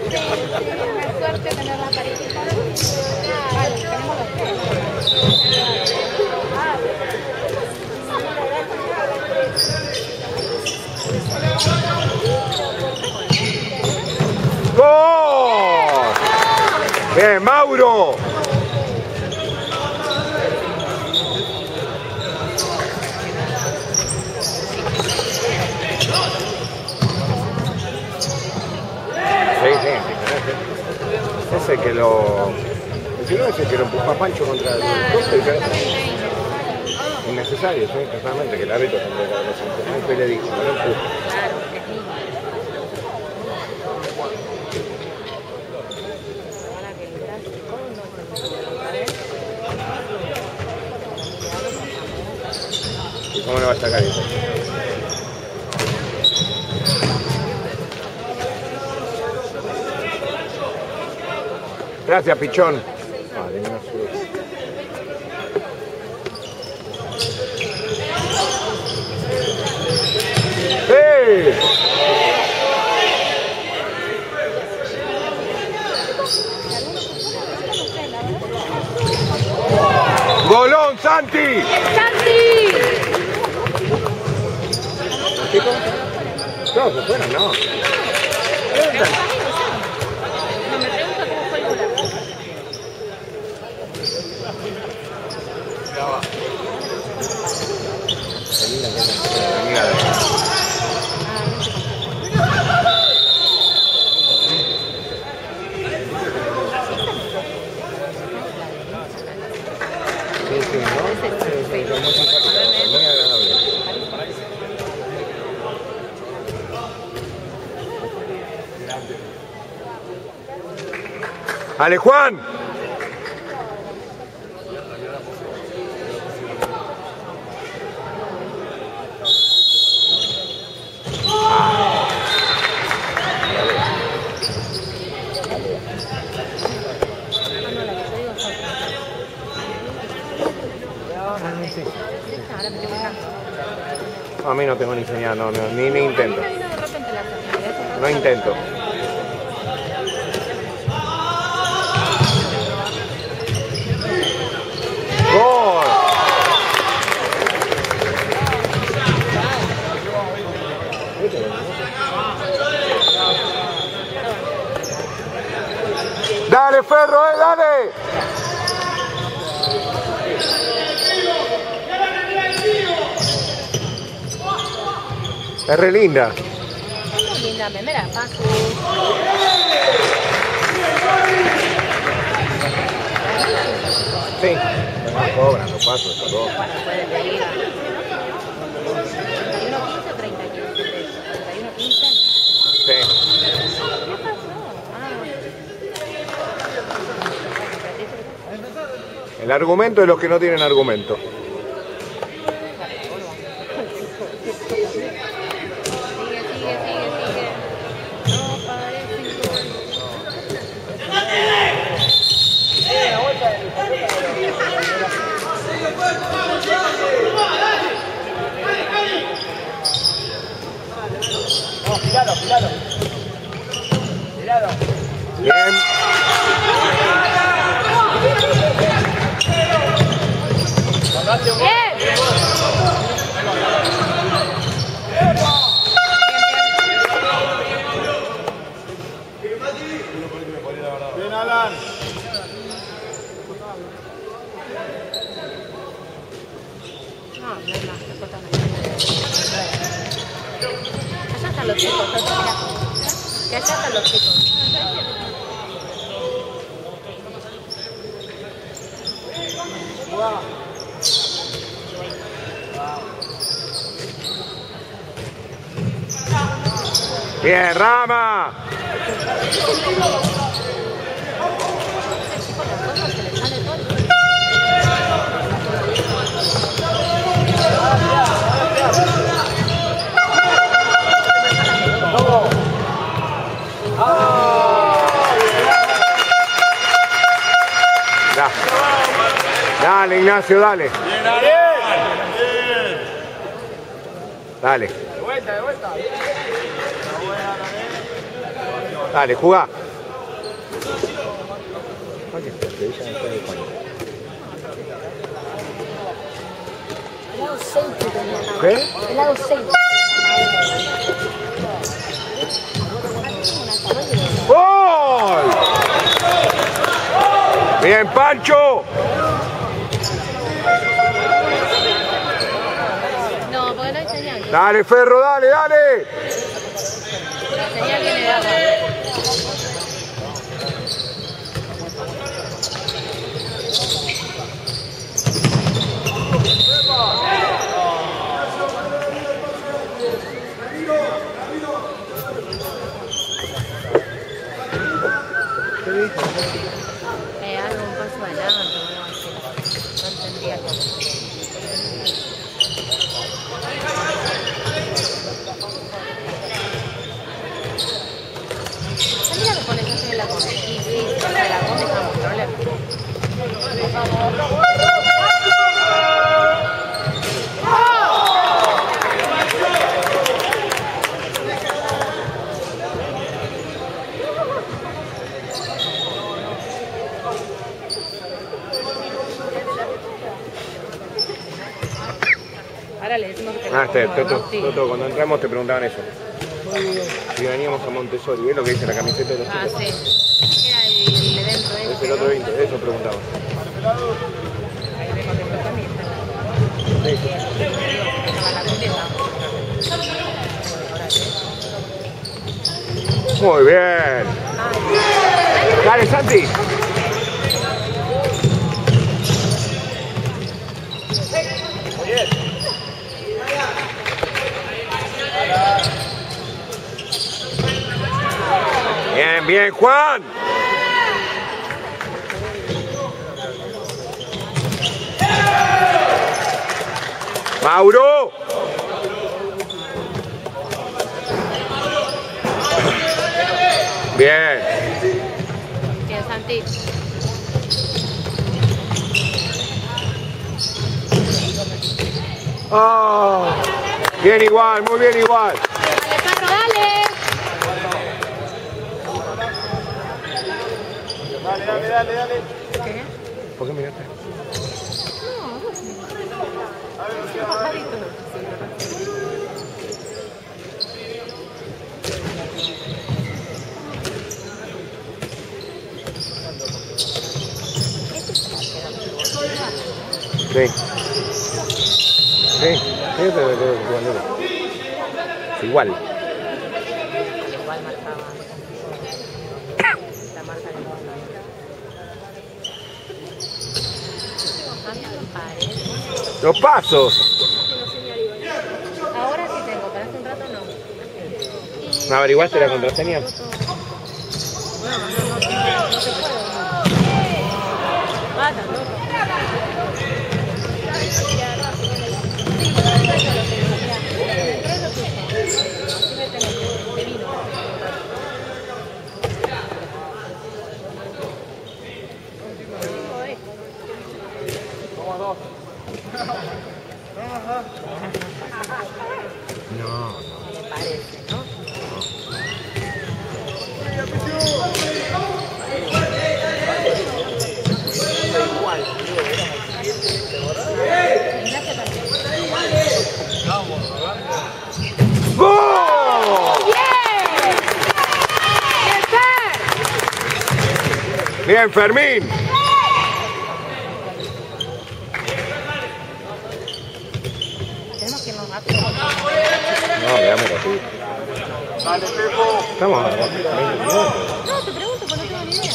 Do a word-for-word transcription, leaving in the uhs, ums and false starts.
Una suerte tener la parejita. Vale, tenemos los tres. ¡Gol! ¡Bien, Mauro! Sí, sí, ese que lo... Si no, ese que lo empuja Pancho contra el costo y que... Innecesario, sí, totalmente, que el árbitro también lo le dijo, no lo empuja. ¿Y cómo le va a sacar eso? Gracias, Pichón. Vale, no ¡sí! ¡Golón, Santi! ¡Santi! No, se fueron, no. ¡Ale, Juan! A mí no tengo ni señal, no, no, ni, ni intento. No intento. ¡Gol! ¡Dale, Ferro, eh, dale! Es re linda. Es muy linda, me la paso. Sí, no cobran los pasos, está todo. Bueno, puede pedir. treinta y uno quince o treinta y uno quince. Sí. ¿Qué pasó? Ah. El argumento de los que no tienen argumento. Tirado, tirado. Tirado. Bien. Bien. Bien, Alan. No, no hay más, te cortan ahí. Allá están los chicos, mira. Que allá están los chicos. Bien, Rama. Da. Dale, Ignacio, dale. Dale. De vuelta, de vuelta. Dale, jugá. capaz que se ella no puede Juan. Helado seis que tenía acá. ¿Qué? Helado seis. ¡Gol! ¡Bien, Pancho! No, porque no hay señal. Dale, Ferro, dale, dale. La señal viene de agua. Eh, algo un paso adelante, no sé. No entendía cómo. ¿Sabía que pones eso en la come? Sí, sí, si no se la come, estamos en problema. Ahora le decimos que te Ah, este, la Toto, pongo, ¿no? Toto, cuando entramos te preguntaban eso. Si veníamos a Montessori, ¿ves lo que dice la camiseta de los Ah, chicos? sí. Era el evento Es este, el otro ¿no? evento, eso preguntaban. Ahí me contestó también. Sí. Estaba la contenta. Muy bien. Dale, Santi. Bien, bien, Juan. Mauro. Bien. Bien, Santi. Oh, bien igual, muy bien igual. Dale, perro, dale. Dale, dale, dale, dale. ¿Qué? ¿Por qué miraste? Sí. Sí, sí, yo te veo jugando. Igual. Igual marcaba. La marca de fondo. Cambiando pares. Los pasos. Ahora sí tengo, pero hace un rato no. ¿No averiguaste la contraseña? No, no, no, no, no se puede. Bata, loco. No. Me parece, ¿no? ¡Gol! Bien, Fermín. Tenemos que irnos rápido. No, veamos así. Dale, Pepo. Estamos a veinte minutos. No, te pregunto, porque no tengo ni idea.